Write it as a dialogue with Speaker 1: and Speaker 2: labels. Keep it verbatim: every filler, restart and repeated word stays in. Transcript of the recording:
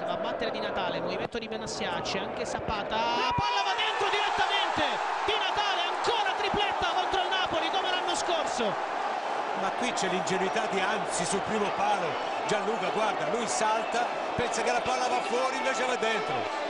Speaker 1: che va a battere Di Natale, movimento di Benassia, c'è anche Zapata, palla va dentro direttamente, Di Natale ancora tripletta contro il Napoli come l'anno scorso.
Speaker 2: Ma qui c'è l'ingenuità di Anzi sul primo palo. Gianluca, guarda, lui salta, pensa che la palla va fuori, invece va dentro.